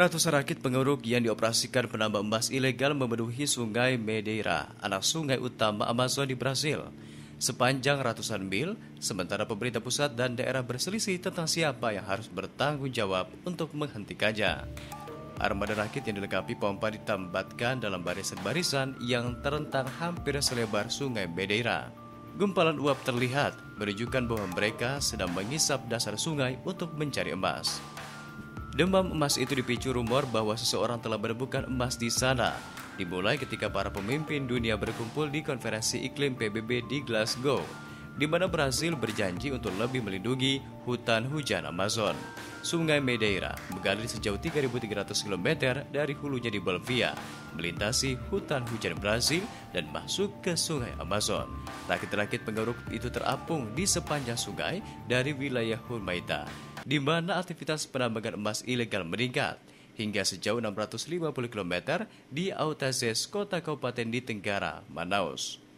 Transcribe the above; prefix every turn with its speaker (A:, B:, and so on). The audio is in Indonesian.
A: Ratusan rakit pengeruk yang dioperasikan penambang emas ilegal memenuhi Sungai Madeira, anak sungai utama Amazon di Brasil, sepanjang ratusan mil, sementara pemerintah pusat dan daerah berselisih tentang siapa yang harus bertanggung jawab untuk menghentikannya. Armada rakit yang dilengkapi pompa ditambatkan dalam barisan-barisan yang terentang hampir selebar Sungai Madeira. Gumpalan uap terlihat, menunjukkan bahwa mereka sedang mengisap dasar sungai untuk mencari emas. Demam emas itu dipicu rumor bahwa seseorang telah menemukan emas di sana. Dimulai ketika para pemimpin dunia berkumpul di konferensi iklim PBB di Glasgow, di mana Brasil berjanji untuk lebih melindungi hutan hujan Amazon. Sungai Madeira mengalir sejauh 3.300 km dari hulunya di Bolivia, melintasi hutan hujan Brasil dan masuk ke Sungai Amazon. Rakit-rakit pengeruk itu terapung di sepanjang sungai dari wilayah Humaita, di mana aktivitas penambangan emas ilegal meningkat hingga sejauh 650 km di Autazes, kota kabupaten di Tenggara, Manaus.